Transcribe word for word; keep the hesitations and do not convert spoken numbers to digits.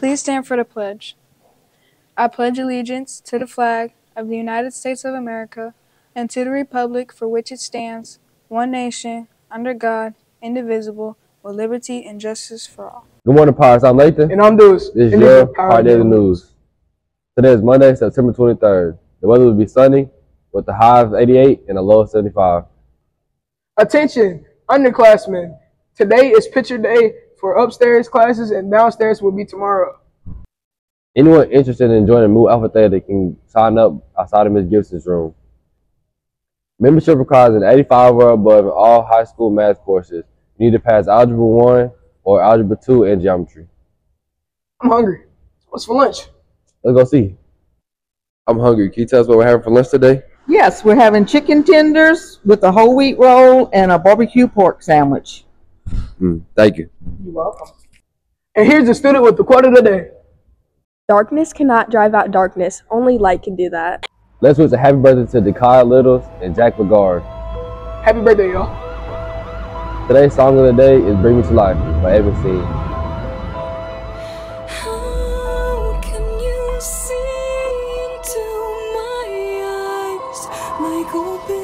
Please stand for the pledge. I pledge allegiance to the flag of the United States of America and to the republic for which it stands, one nation, under God, indivisible, with liberty and justice for all. Good morning, Pirates. I'm Lathan. And I'm Deuce. This is your Power Daily News. Today is Monday, September twenty-third. The weather will be sunny with the high of eighty-eight and a low of seventy-five. Attention, underclassmen. Today is picture day for upstairs classes and downstairs will be tomorrow. Anyone interested in joining Mu Alpha Theta can sign up outside of Miz Gibson's room. Membership requires an eighty-five or above in all high school math courses. You need to pass Algebra one or Algebra two and Geometry. I'm hungry. What's for lunch? Let's go see. I'm hungry. Can you tell us what we're having for lunch today? Yes, we're having chicken tenders with a whole wheat roll and a barbecue pork sandwich. Mm, thank you. You're welcome. And here's the student with the quote of the day. Darkness cannot drive out darkness. Only light can do that. Let's wish a happy birthday to Dekai Littles and Jack Lagarde. Happy birthday, y'all. Today's song of the day is Bring Me to Life by Evan C. How can you see into my eyes like open